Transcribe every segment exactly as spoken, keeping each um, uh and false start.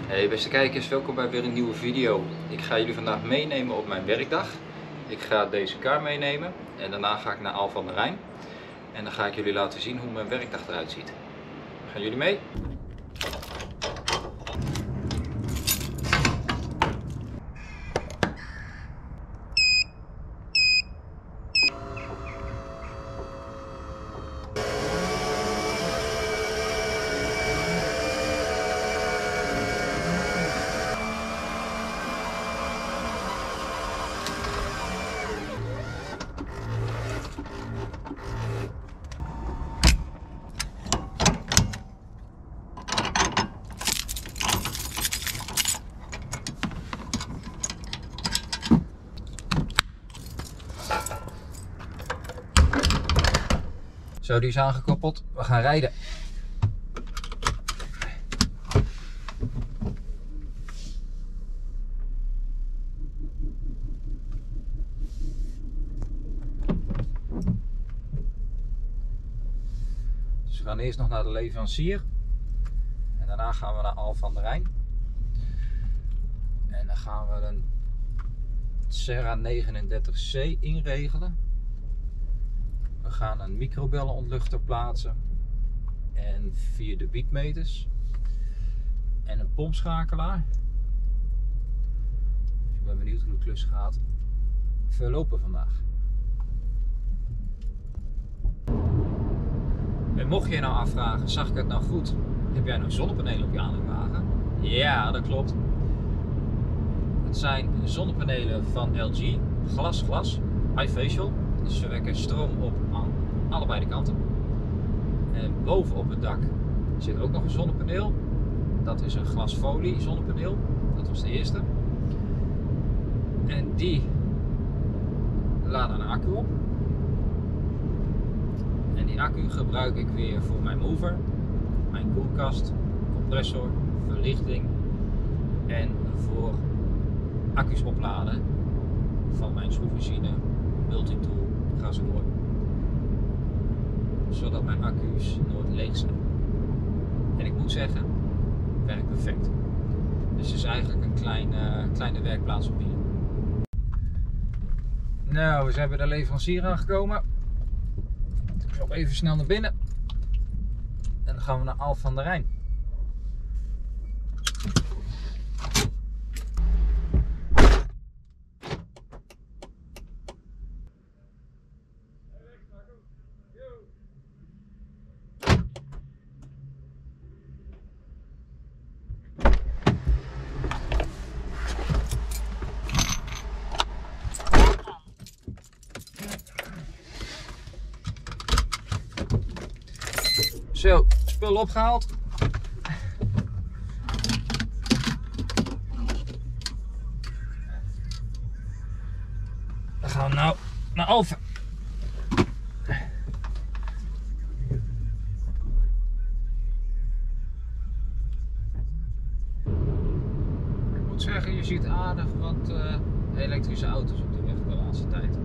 Hey beste kijkers, welkom bij weer een nieuwe video. Ik ga jullie vandaag meenemen op mijn werkdag. Ik ga deze kar meenemen en daarna ga ik naar Alphen aan den Rijn. En dan ga ik jullie laten zien hoe mijn werkdag eruit ziet. Gaan jullie mee? Zo, die is aangekoppeld. We gaan rijden. Dus we gaan eerst nog naar de leverancier. En daarna gaan we naar Alphen aan den Rijn. En dan gaan we een Serra negenendertig C inregelen. We gaan een microbellenontluchter plaatsen en vier debietmeters en een pompschakelaar. Dus ik ben benieuwd hoe de klus gaat verlopen vandaag. En mocht je je nou afvragen, zag ik het nou goed? Heb jij nou zonnepanelen op je aanhangwagen? Ja, dat klopt. Het zijn zonnepanelen van L G, glas-glas, bifacial. Dus we wekken stroom op aan allebei de kanten. En boven op het dak zit ook nog een zonnepaneel. Dat is een glasfolie zonnepaneel. Dat was de eerste. En die laden een accu op. En die accu gebruik ik weer voor mijn mover, mijn koelkast, compressor, verlichting en voor accu's opladen van mijn schroefmachine, multitool. Ga ze door, zodat mijn accu's nooit leeg zijn. En ik moet zeggen, het werkt perfect. Dus het is eigenlijk een kleine, kleine werkplaats op hier. Nou, we zijn bij de leverancier aangekomen. Ik loop even snel naar binnen. En dan gaan we naar Alphen aan den Rijn. Zo, spul opgehaald. Dan gaan we nou naar Alphen. Ik moet zeggen, je ziet aardig wat uh, elektrische auto's op de weg de laatste tijd.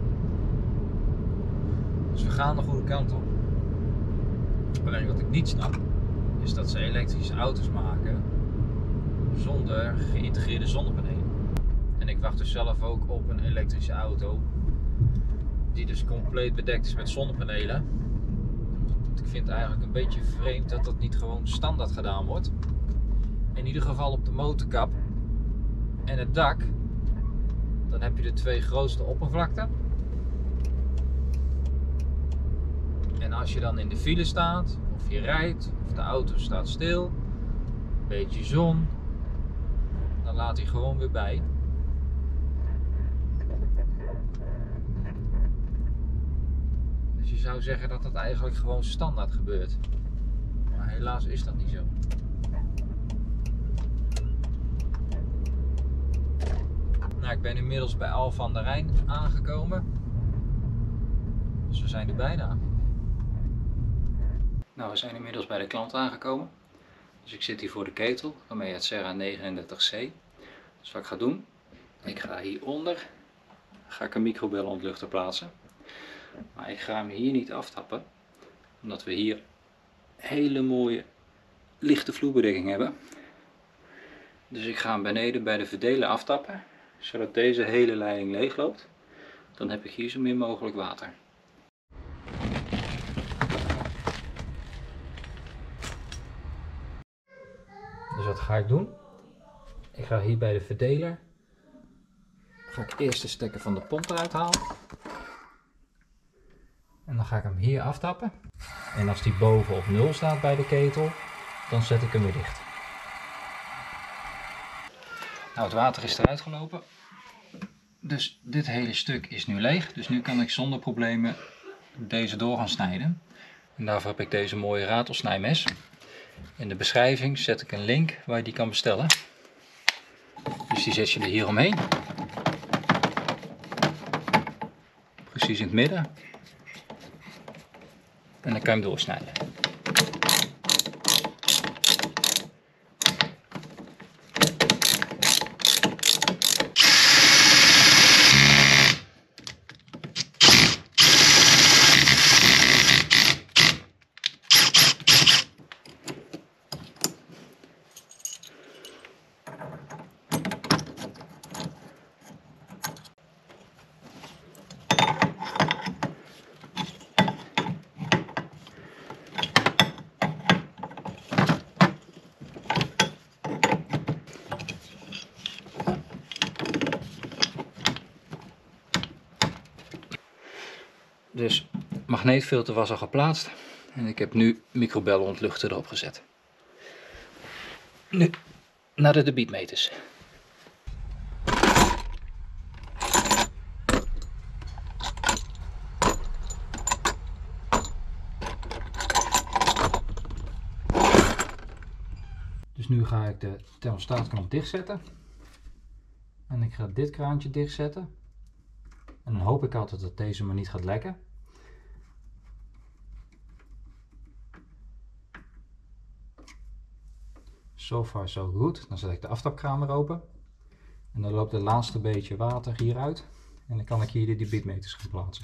Dus we gaan de goede kant op. Alleen wat ik niet snap, is dat ze elektrische auto's maken zonder geïntegreerde zonnepanelen. En ik wacht dus zelf ook op een elektrische auto die dus compleet bedekt is met zonnepanelen. Ik vind het eigenlijk een beetje vreemd dat dat niet gewoon standaard gedaan wordt. In ieder geval op de motorkap en het dak. Dan heb je de twee grootste oppervlakten. En als je dan in de file staat, of je rijdt, of de auto staat stil, een beetje zon, dan laat hij gewoon weer bij. Dus je zou zeggen dat dat eigenlijk gewoon standaard gebeurt. Maar helaas is dat niet zo. Nou, ik ben inmiddels bij Alphen aan den Rijn aangekomen. Dus we zijn er bijna. Nou, we zijn inmiddels bij de klant aangekomen. Dus ik zit hier voor de ketel, waarmee het Serra negenendertig C. Dus wat ik ga doen, ik ga hieronder ga ik een microbellenontluchter plaatsen. Maar ik ga hem hier niet aftappen, omdat we hier hele mooie lichte vloerbedekking hebben. Dus ik ga hem beneden bij de verdeler aftappen, zodat deze hele leiding leeg loopt. Dan heb ik hier zo min mogelijk water. Dus wat ga ik doen? Ik ga hier bij de verdeler, ga ik eerst de stekker van de pomp eruit halen. En dan ga ik hem hier aftappen. En als die boven op nul staat bij de ketel, dan zet ik hem weer dicht. Nou, het water is eruit gelopen. Dus dit hele stuk is nu leeg. Dus nu kan ik zonder problemen deze door gaan snijden. En daarvoor heb ik deze mooie ratelsnijmes. In de beschrijving zet ik een link waar je die kan bestellen. Dus die zet je er hier omheen. Precies in het midden. En dan kan je hem doorsnijden. Dus magneetfilter was al geplaatst en ik heb nu microbellenontluchter erop gezet. Nu naar de debietmeters. Dus nu ga ik de thermostaatknop dichtzetten. En ik ga dit kraantje dichtzetten. En dan hoop ik altijd dat deze maar niet gaat lekken. So far so good. Dan zet ik de aftapkraan weer open. En dan loopt het laatste beetje water hieruit. En dan kan ik hier de debietmeters gaan plaatsen.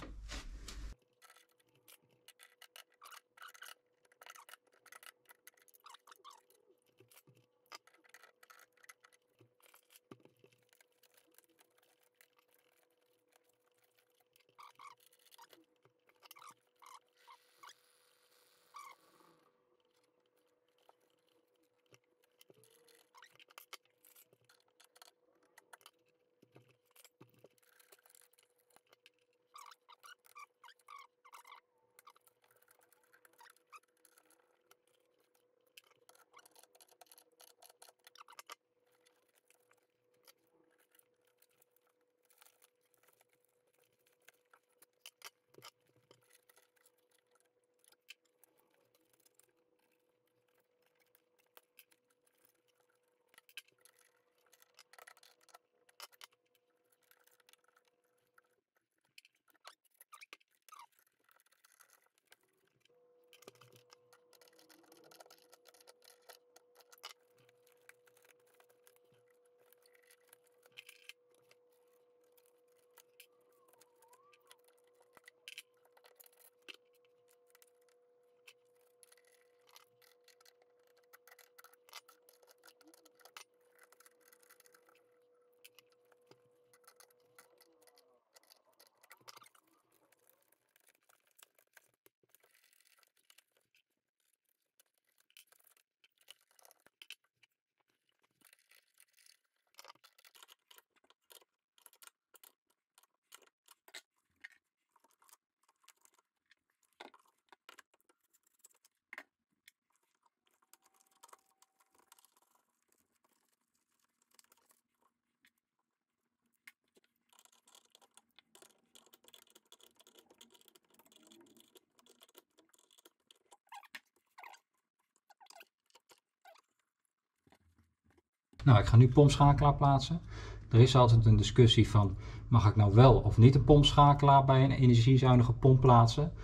Nou, ik ga nu pompschakelaar plaatsen. Er is altijd een discussie van, mag ik nou wel of niet een pompschakelaar bij een energiezuinige pomp plaatsen?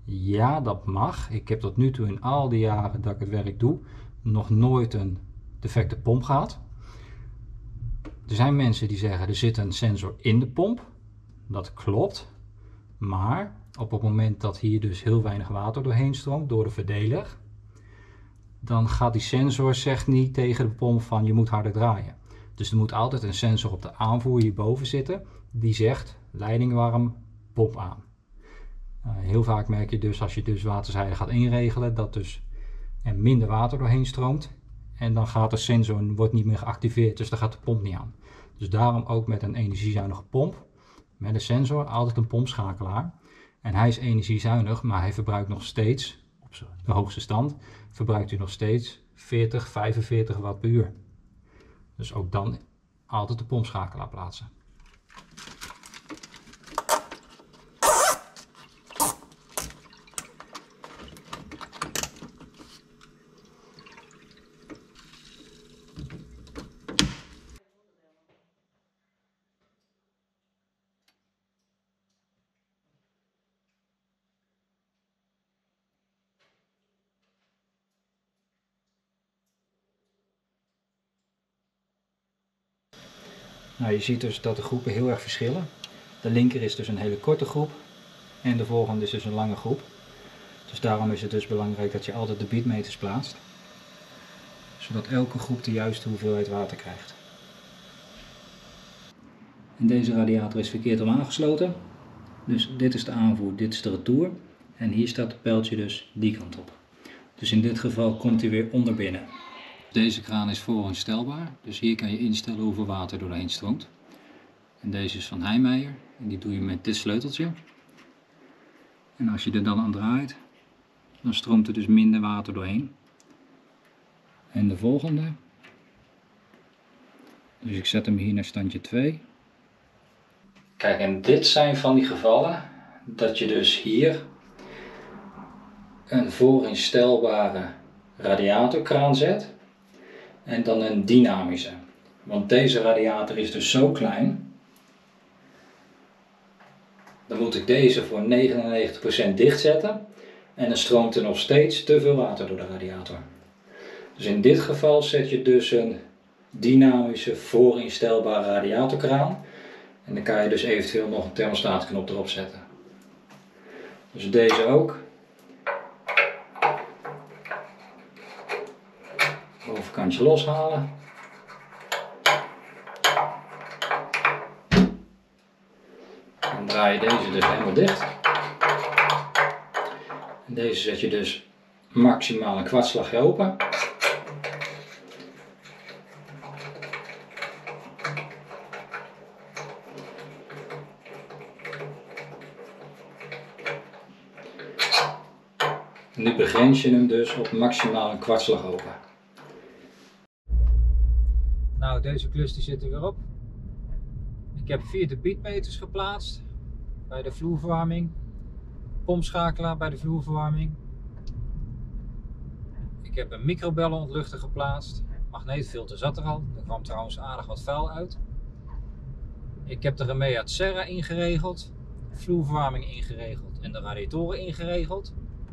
Ja, dat mag. Ik heb tot nu toe in al die jaren dat ik het werk doe, nog nooit een defecte pomp gehad. Er zijn mensen die zeggen, er zit een sensor in de pomp. Dat klopt. Maar op het moment dat hier dus heel weinig water doorheen stroomt door de verdeler, dan gaat die sensor zegt niet tegen de pomp van je moet harder draaien. Dus er moet altijd een sensor op de aanvoer hierboven zitten die zegt leiding warm, pomp aan. Uh, heel vaak merk je dus als je dus waterzijde gaat inregelen dat dus er minder water doorheen stroomt en dan gaat de sensor wordt niet meer geactiveerd, dus dan gaat de pomp niet aan. Dus daarom ook met een energiezuinige pomp, met een sensor altijd een pompschakelaar. En hij is energiezuinig, maar hij verbruikt nog steeds, op de hoogste stand, verbruikt hij nog steeds veertig, vijfenveertig watt per uur. Dus ook dan altijd de pompschakelaar plaatsen. Nou, je ziet dus dat de groepen heel erg verschillen. De linker is dus een hele korte groep en de volgende is dus een lange groep. Dus daarom is het dus belangrijk dat je altijd de beatmeters plaatst. Zodat elke groep de juiste hoeveelheid water krijgt. En deze radiator is verkeerd om aangesloten. Dus dit is de aanvoer, dit is de retour. En hier staat het pijltje dus die kant op. Dus in dit geval komt hij weer onder binnen. Deze kraan is voorinstellbaar, dus hier kan je instellen hoeveel water doorheen stroomt. En deze is van Heijmeijer en die doe je met dit sleuteltje. En als je er dan aan draait, dan stroomt er dus minder water doorheen. En de volgende, dus ik zet hem hier naar standje twee. Kijk, en dit zijn van die gevallen dat je dus hier een voorinstelbare radiatorkraan zet. En dan een dynamische. Want deze radiator is dus zo klein. Dan moet ik deze voor negenennegentig procent dicht zetten. En dan stroomt er nog steeds te veel water door de radiator. Dus in dit geval zet je dus een dynamische voorinstelbare radiatorkraan. En dan kan je dus eventueel nog een thermostaatknop erop zetten. Dus deze ook. Bovenkantje loshalen. Dan draai je deze dus helemaal dicht. En deze zet je dus maximaal een kwartslagje open. Nu begrens je hem dus op maximaal een kwartslag open. Nou, deze klus die zit er weer op. Ik heb vier de beatmeters geplaatst bij de vloerverwarming. Pompschakelaar bij de vloerverwarming. Ik heb een microbellenontluchter geplaatst. Magneetfilter zat er al. Er kwam trouwens aardig wat vuil uit. Ik heb de Remea Serra ingeregeld. Vloerverwarming ingeregeld en de radiatoren ingeregeld.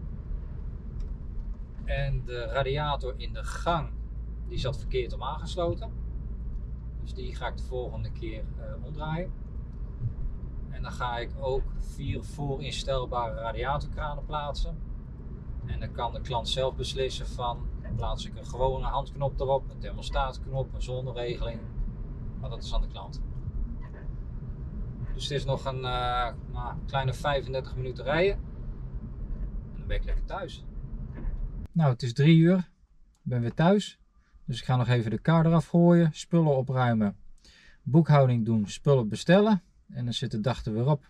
En de radiator in de gang die zat verkeerd om aangesloten. Dus die ga ik de volgende keer uh, omdraaien. En dan ga ik ook vier voorinstelbare radiatorkranen plaatsen. En dan kan de klant zelf beslissen van, plaats ik een gewone handknop erop, een thermostaatknop, een zonneregeling. Maar dat is aan de klant. Dus het is nog een uh, nou, kleine vijfendertig minuten rijden. En dan ben ik lekker thuis. Nou, het is drie uur. Ik ben weer thuis. Dus ik ga nog even de kar eraf gooien, spullen opruimen, boekhouding doen, spullen bestellen. En dan zit de dag er weer op.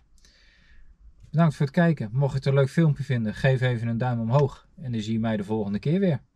Bedankt voor het kijken. Mocht je het een leuk filmpje vinden, geef even een duim omhoog. En dan zie je mij de volgende keer weer.